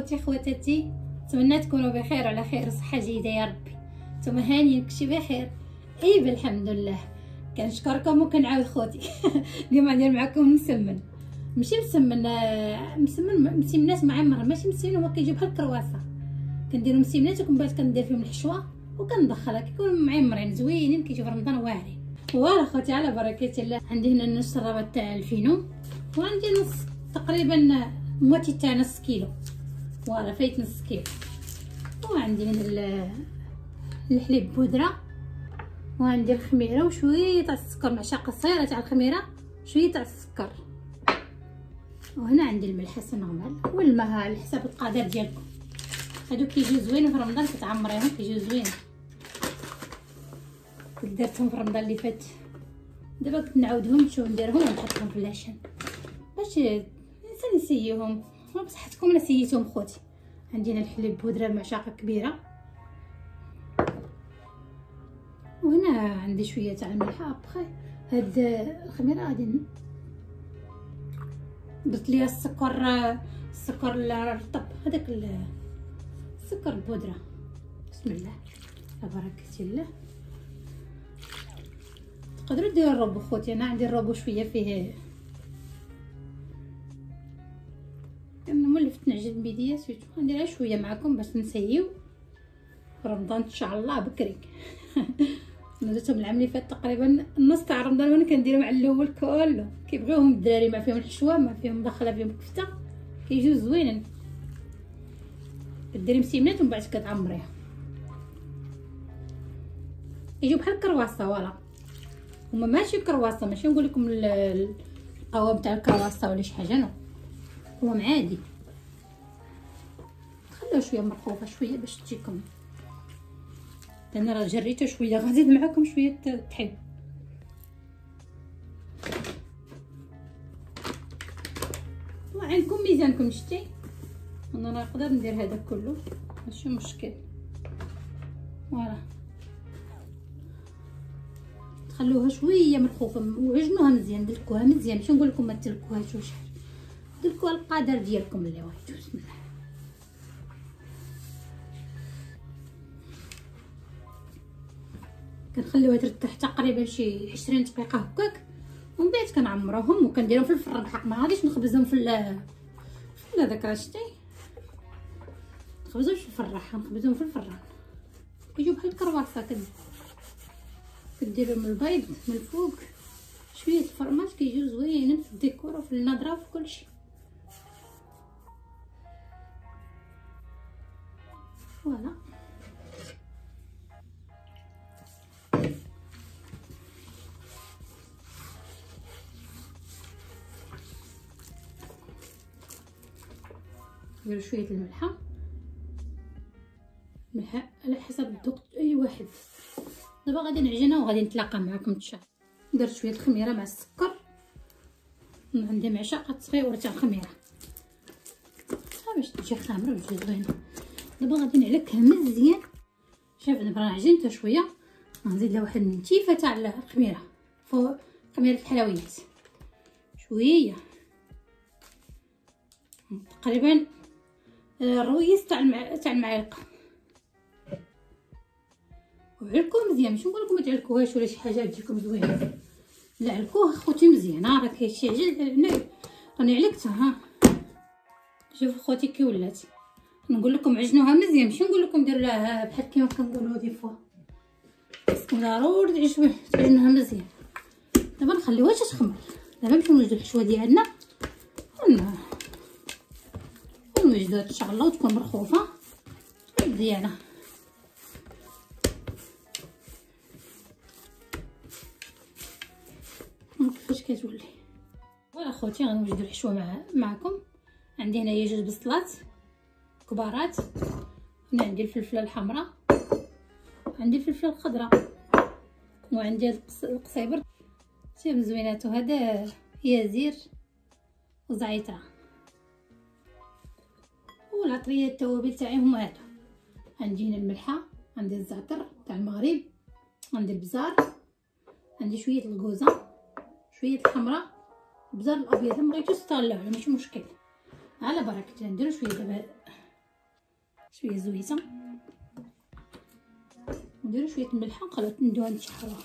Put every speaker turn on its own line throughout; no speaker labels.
خوتي خواتاتي، نتمنى تكونوا بخير وعلى خير وصحه جيده يا ربي. نتوما هانيين كلشي بخير؟ اي بالحمد لله. كنشكركم وكنعاود خوتي اليوم غندير معكم مسمن، ماشي مسمنات معمر، ماشي مسمن، هو كيجي بحال الكرواسه. كنديرو مسمنات ومن بعد كندير فيهم الحشوه وكندخلها، كيكونوا معمرين زوينين، كيجيو في رمضان واعرين. فوالا خوتي على بركه الله. عندي هنا نص الربط تاع الفينو، وعندي نص تقريبا موتي تاع نص كيلو، فوالا فايت نص كيلو. وعندي هنا الحليب بودره، وعندي الخميره وشويه تاع السكر، معشاقه صغيره تاع الخميره، شويه تاع السكر. وهنا عندي الملح نورمال والماء على حسب القدر ديالكم. هادو كيجيو زوينين في رمضان، كتعمريهم كيجيو زوينين. درتهم في رمضان اللي فات، دابا كنت نعاودهم نشوف نديرهم ونحطهم في العشان باش الانسان يسيهم. بصحتكم انا سيتهم خوتي. عندي هنا الحليب بودره معشاقه كبيره، وهنا عندي شويه تاع الملح. ابخي هاد الخميره غادي درت ليها السكر الرطب، هذاك السكر البودره. بسم الله تبارك الله. تقدروا ديروا الربو خوتي، انا عندي الربو شويه فيه، انا مولفت نعجن بيديا سيتو نديرها شويه معكم باش نسيو في رمضان ان شاء الله بكري. درتهم العام اللي فات تقريبا النص تاع رمضان وانا كنديرهم على الاول كله. كيبغيوهم الدراري، ما فيهم الحشوه، ما فيهم داخله فيهم الكفته، كيجيو زوينين. كديري مسيمنات ومن بعد كتعمريها، يجيو بحال الكرواسه. فوالا هما ماشي كرواسه، ماشي نقول لكم القوام تاع الكرواسه ولا شي حاجه، نو هو عادي. خليوه شويه مرخوفه شويه باش تجيكم. انا راه جريته شويه، غنزيد معكم شويه طحين. وعندكم ميزانكم شتي، انا راه نقدر ندير هذا كله ماشي مشكل. فوالا خلوها شويه مرخوفه وعجنوها مزيان، دلكوها مزيان، ماشي نقول لكم ما تلكوهاش وش حاجه، دلكوها القدر ديالكم اللي بغيتو. بسم الله. كنخليوها ترتاح تقريبا شي 20 دقيقه هكاك، ومن بعد كنعمروهم وكنديرهم في الفران بحق. ما غاديش نخبزهم في هذاك راه شتي، نخبزهم في الفراح، نخبزهم في الفران كيجيو بحال الكرواسه. كديروا من البيض من الفوق شويه الفرماج، كيجيو زوينين في الديكور وفي النظره وفي كلشي. فوالا نديرو شويه الملحه على حسب الذوق اي واحد. دابا غادي نعجنها وغادي نتلاقى معكم ان شاء الله. درت شويه الخميره مع السكر، عندي معشاقه صغيره تاع الخميره باش تجي خامره وتجي زوينه. دابا غادي نعلكها مزيان. شوف دابا راه عجنتها شويه، غنزيد لها واحد النتيفه تاع الخميره فوق خميره الحلويات، شويه تقريبا الرويس تاع المعلقه. وعلكوه مزيان، ماشي نقول لكم ما تعلكوهاش ولا شي حاجه تجيكم زوينه، لا علكوه خوتي مزيان. راه كاين عجل راني علكتها. شوفوا خوتي كي ولات. نقول لكم عجنوها مزيان، ماشي نقول لكم ديروا لها بحال كيما كنقولوا دي فوا. خصكم ضروري تعجنوها مزيان. دابا نخليوها تخمر. دابا نمشيو نوجدوا الحشوه ديالنا ونوجدوها ان شاء الله وتكون مرخوفه مزيانه. كيفاش كتولي. فوالا خوتي غنوجدوا الحشوه معكم. عندي هنايا 2 بصلات كبارات، هنا عندي الفلفله الحمراء، عندي الفلفله الخضراء، وعندي القصيبر. شوف زويناتو. هذا يازير وزعتره، والعطريه التوابل تاعي هما هادو. عندي هنا الملحه، عندي الزعتر تاع المغرب، عندي البزار، عندي شويه الكوزه، شويه الحمراء، البزار الابيض. ما بغيتوش تستغلوه ماشي مشكل، على بركه الله. نديرو شويه دابا شويه زويته، نديرو شويه الملحه قبل ندوها نشحروها.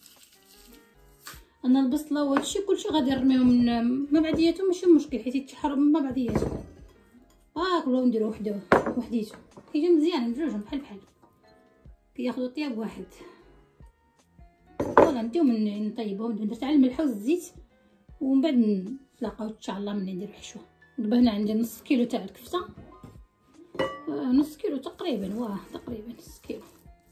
انا البصله وهادشي كلشي غادي نرميهم مع بعضياتهم، ماشي مشكل حيت يتشحروا مع بعضياتهم. كلهم نديرو وحديتو كيجيو مزيانين بجوجهم بحال كياخذوا طياب واحد. فوالا نديهم نطيبهم، درت على الملح والزيت ومن بعد نتلاقاو ان شاء الله ملي نديرو الحشوه. دابا هنا عندي نص كيلو تاع الكفته، نص كيلو تقريبا، تقريبا نص كيلو.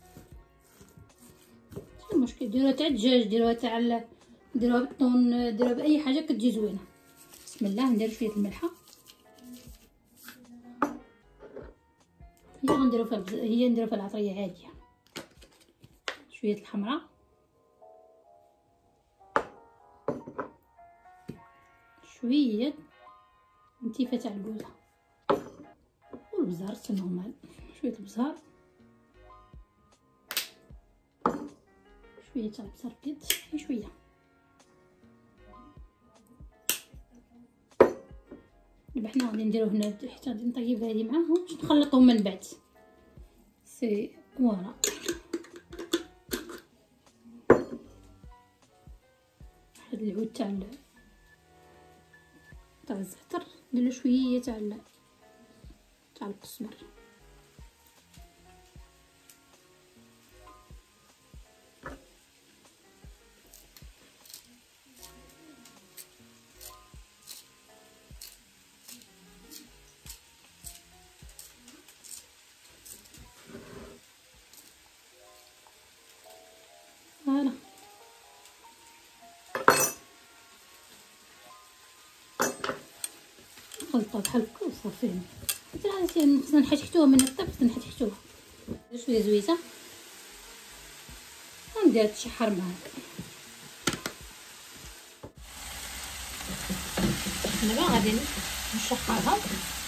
ماشي مشكل، ديروها تاع الدجاج، ديروها بالطون، ديروها باي حاجه كتجي زوينه. بسم الله. ندير شويه الملحه، هي نديرو فيها العطريه عاديه. شويه الحمراء، شويه نتيفه تاع الكوزه والبزار نورمال، شويه البزار، شويه تاع البزار بيض، شويه. دابا حنا غادي نديرو هنا حتى غادي نطيب هذه معاهم باش نخلطهم من بعد. سي فوالا. هاد العود تاع الزعتر، نديرو شويه تاع القزبر. فوالا خلطة بحال هكا وصافي. حتى خصنا نحشحتوها من الطبخ، نحشحتوها شويه زويته وندير تشحر معاك. دابا غادي نشحرها.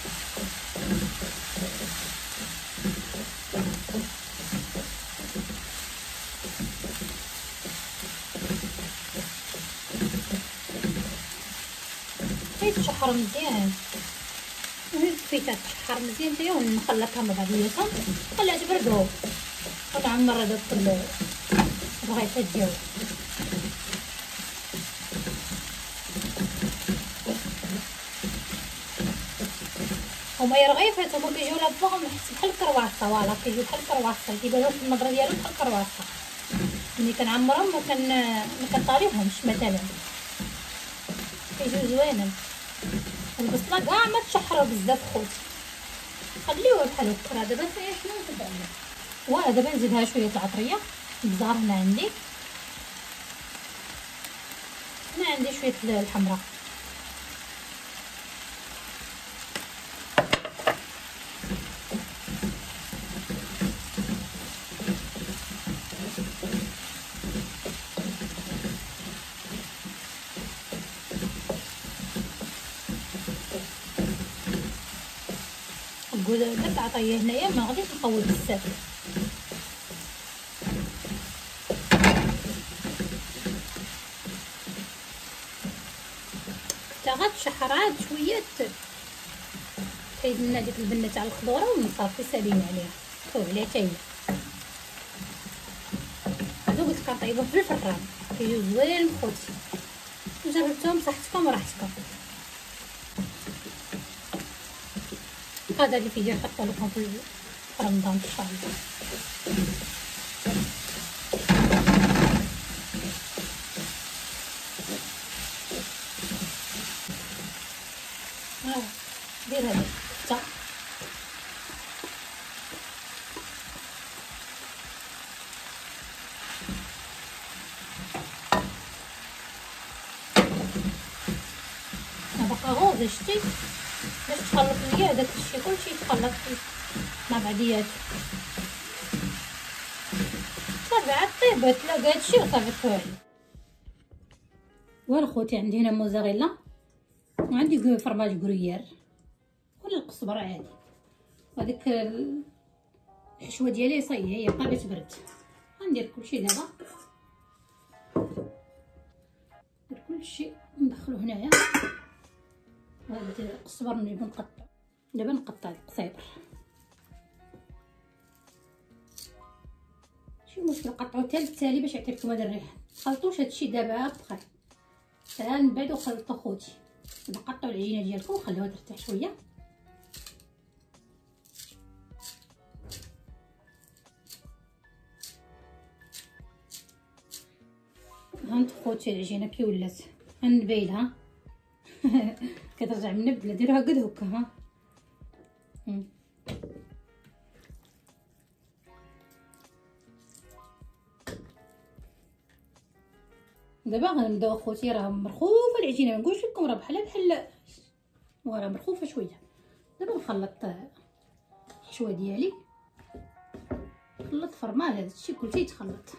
تشحر مزيان، كفيتها تشحر مزيان حتى ونخلطها مع بعضياتها، نخليها تبرد ونعمر هذاك الرغيفات ديالو. هما رغيفات هما كيجيو لابوغ بحال الكرواسه. فوالا كيجيو بحال الكرواسه، كيبانو في النظره ديالو بحال الكرواسه. ملي كنعمرهم ما كنطاليوهمش مثلا، كيجيو زوينين. البصله كاع ما تشحروا بزاف خوت، خليوها بحال هكا. دابا شنو نتبع لها؟ دابا نزيدها شويه العطريه البزار. هنا عندي شويه الحمراء، الكوزه درت عطريه هنايا، ما غاديش نقود بزاف. حتى غتشحر عاد شويه، تحيد لنا ديك البنه تاع الخضوره ونصافي سالينا عليها، طيب عليها حتى هي. هادو قلت كنطيبهم في الفران، كيجيو زوين خوتي. جربتهم صحتكم وراحتكم. هذا اللي فيديو نحطو لكم في رمضان ان شاء الله. دير هذه حتى باقا غوز. شتي باش تخلط ليا داك الشيء كلشي يتخلط مع بعضياتو. صافي عاد طيبات لا هادشي وصافي طوالي. ولا خوتي عندي هنا موزاريلا وعندي فرماج غرويير ولا القزبر عادي. وهذيك الحشوه ديالي صاييه هي قابله تبرد. غندير كلشي دابا، ندير كلشي ندخلو هنايا. هذا القزبر نجيب نقطع. دابا نقطع القصيبر. ماشي المشكل، قطعوا حتى التالي باش يعطي لكم هذا الريحه. خلطوش هادشي دابا بخير، حتى من بعد وخلطوا خوتي. دابا قطعوا العجينه ديالكم وخليوها ترتاح شويه. هانت خوتي العجينه كي ولات غنبيلها كترجع منبله. ديروها قد هكا ها. دابا غنبداو اخوتي، راه مرخوفه العجينه، ما نقولش لكم راه بحال وراه مرخوفه شويه. دابا نخلط الحشوه ديالي، خلط فرمال، هذا الشيء كلشي يتخلط.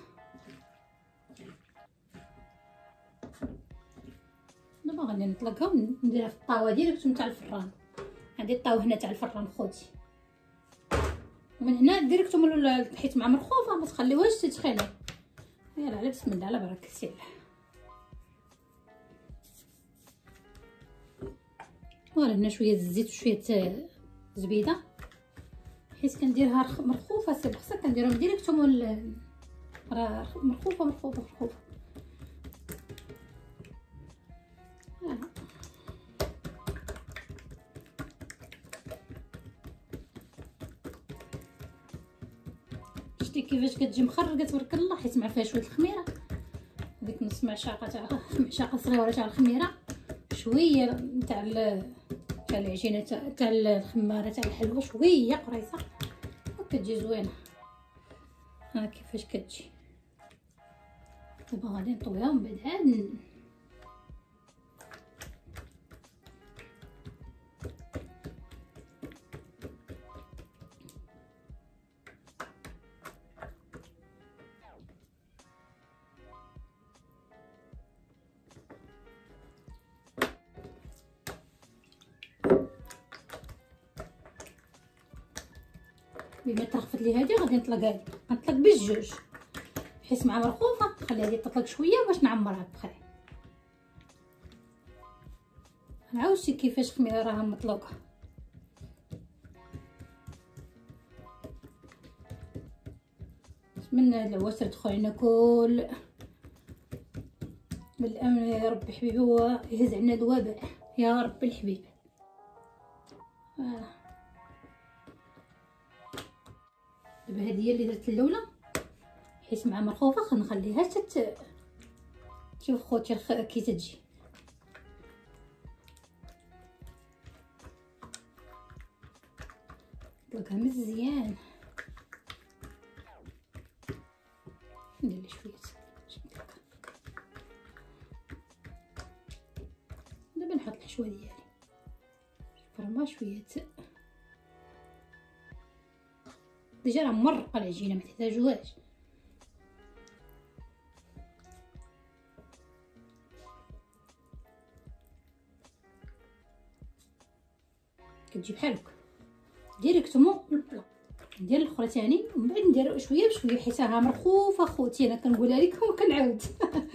دابا غادي نطلقها ونديرها في الطاوه ديريكت تاع الفران. عندي الطاوه هنا تاع الفران خوتي، ومن هنا ديريكت حيت مع مرخوفه ما تخليوهاش تتخلع. يلا على بسم الله على بركه الله. ورا هنا شويه الزيت وشويه زبيده، حيت كنديرها مرخوفه سي بخصها كنديرهم ديريكت راه مرخوفه. شتي كيفاش كتجي مخرجه تبارك الله، حيت مع فيها شويه الخميره، ديك نص معشاقه صغيره تاع الخميره، شويه تاع العجينه تاع الخماره تاع الحلوه، شويه قريصه وكتجي زوينه. ها كيفاش كتجي. دابا غادي نطويها ومن بعد عاد بما ترخفت لي هذه غادي نطلق بالجوج، بحيث مع مرخوفه نخلي هذه تطلق شويه باش نعمرها بخير. نعاودشي كيفاش خميره راها مطلوقه. نتمنى هاد العواشر تدخل علينا كل بالامن يا ربي حبيبي، هو يهز عنا الوباء يا رب الحبيب. دابا هذه هي اللي درت الاولى، حيت مع مرخوفه خنخليها شوف خوتي كي تجي. نطلقها مزيان، ندير شويه دابا نحط الحشوه ديالي فرما شويه. ديجا راه مرقه العجينه ما تحتاجوهاش. كتجي بحال هكا ديريكتومون للبلا. ندير الاخرى تاني ومن بعد ندير شويه بشويه، حيت راها مرخوفه خوتي، انا كنقولها لكم وكنعاود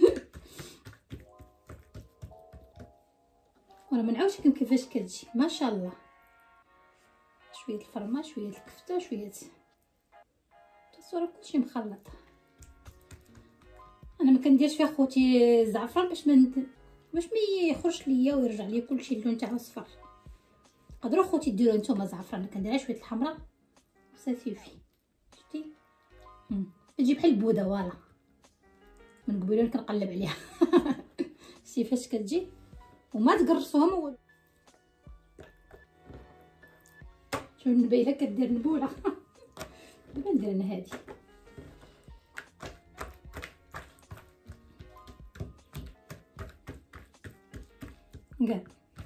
وانا ما نعاودش لكم كيفاش كتجي ما شاء الله. شويه الفرمه شويه الكفته شويه الصوره كلشي مخلط. انا ما كنديرش فيها خوتي الزعفران باش ما يخرجش ليا ويرجع ليا كلشي اللون تاعو صفر. تقدروا خوتي ديروا نتوما زعفران، كنديرها شويه الحمراء صافي. شتي تجي بحال البوده فوالا، من قبيله كنقلب عليها شتي فاش كتجي وما تقرصوها ما والو. شوف النبيله كدير نبوله دابا ندير انا هادي كاع.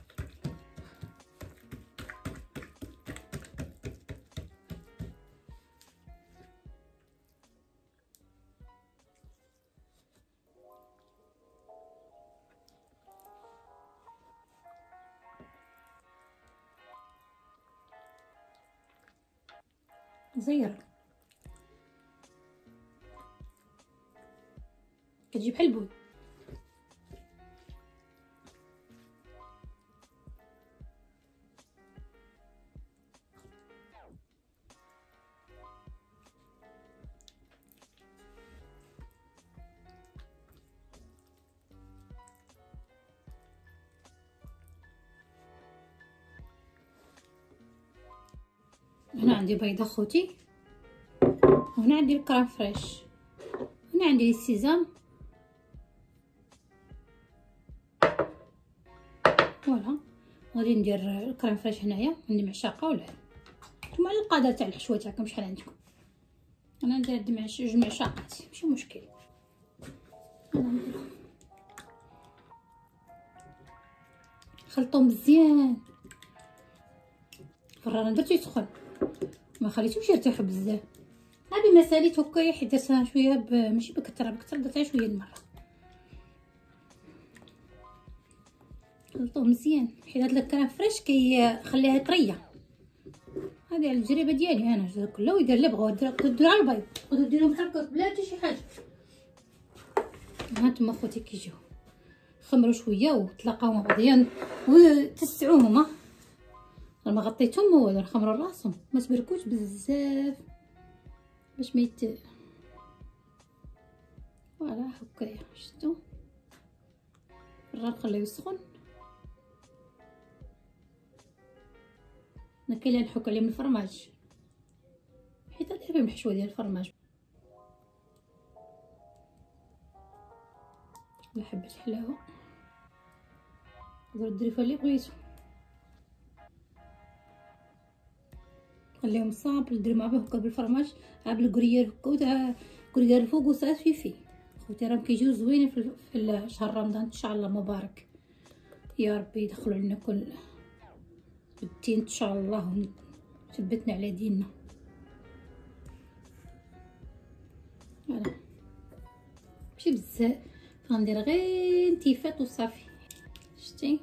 زير كتجي بحال البول. هنا عندي بيضه خوتي، وهنا عندي الكريم فريش، هنا عندي السيزام. فوالا غادي ندير الكريم فريش هنايا، عندي معشاقه ولا نتوما على القدر تاع الحشوه تاعكم شحال عندكم. انا ندير جوج معشاقات ماشي مشكل. انا نديرهم خلطو مزيان. الفران درتو يسخن، ما خليتوش يرتاح بزاف. هذه مساليت هكايا حيت درتها شويه ماشي بكثره درتها شويه المره. خلطوه مزيان حيت هاد الكريم فريش كيخليها طريه. هذه على التجربه ديالي انا، كله يدير اللي بغاو ديروا على البيض، تقدروا ديروهم هكا بلا حتى شي حاجه. هانتوما خوتي كيجيو خمروا شويه وتلاقاو مع بعضيان وتسعوهم. ما غطيتهم هو نخمروا راسهم، ما تبركوش بزاف باش ما فوالا هكايا. شفتوا نخليوه يسخن. انا كاين اللي نحك عليه من الفرماج حيت داير فيهم الحشوه ديال الفرماج. ولا حبه حلاوه تقدروا ديروا فيها اللي بغيتو. خليهم صابل ديروا معاه هكا بالفرماج عا بالكريير هكا وتاع كريير الفوق وصات فيفي. خوتي راهم كيجيو زوينين في شهر رمضان ان شاء الله مبارك. يا ربي يدخلوا علينا كل الدين ان شاء الله وثبتنا على ديننا. فوالا ماشي بزاف، غندير غير انتفاط وصافي. شتي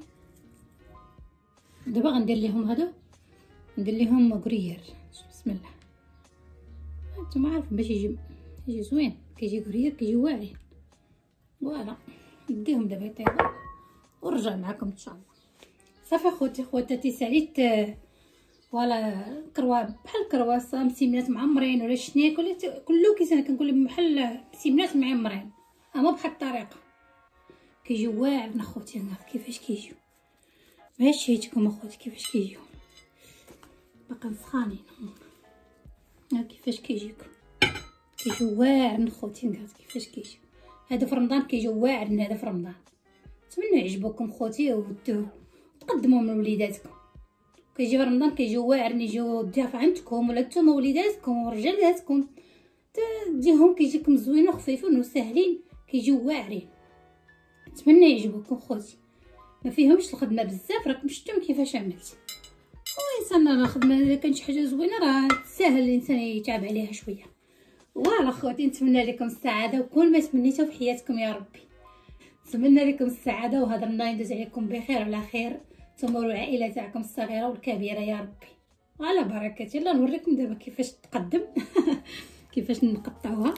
دابا غندير ليهم هادو، ندير ليهم كريير. بسم الله. نتوما عارفين باش يجي زوين كيجي كريير كيجي واعرين. فوالا نديهم دابا يطيبوا ونرجع معكم ان شاء الله. صافي خوتي خواتاتي ساليت. فوالا كروا بحال الكرواسه مسيمنات معمرين ولا شنيك ولا كله كيسان كنقول لهم بحال مسيمنات معمرين، اما بحال الطريقه كيجيو واعرين اخوتي. كيفاش كيجيو ماشي هيتكم اخوتي كيفاش كيجيو باقا سخانين. كيفاش كيجيو واعرين خوتي. كيفاش كيجيو هذا في رمضان كيجيو واعرين. هذا في رمضان نتمنى يعجبوكم خوتي وتقدموا من وليداتكم. كيجي في رمضان كيجيو واعرين، يجيو الضياف عندكم ولا نتوما وليداتكم ورجالاتكم تجيهم كيجيكم زوينين وخفيفين وساهلين كيجيو واعرين. نتمنى يعجبوكم خوتي، ما فيهمش الخدمه بزاف. راكم شفتوا كيفاش عملت. الانسان الخدمه الا كان شي حاجه زوينه راه ساهل الانسان يتعب عليها شويه. فوالا خوتي نتمنى لكم السعاده وكل ما تمنيتو في حياتكم يا ربي. نتمنى لكم السعاده وهذا رمضان يدوز عليكم بخير وعلى خير، نتوما والعائله تاعكم الصغيره والكبيره يا ربي وعلى بركه. يلا نوريكم دابا كيفاش تقدم كيفاش نقطعوها.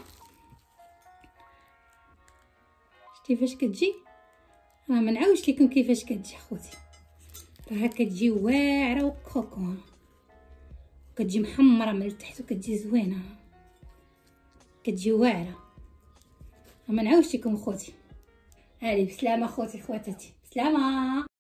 شتي كيفاش كتجي. راه ما نعاودش لكم كيفاش كتجي خوتي. راه كتجي واعره وكوكو، كتجي محمره من التحت وكتجي زوينه، كتجي واعره. ما نعاودش لكم خوتي. هذه بسلامه خوتي خواتاتي، بسلامه.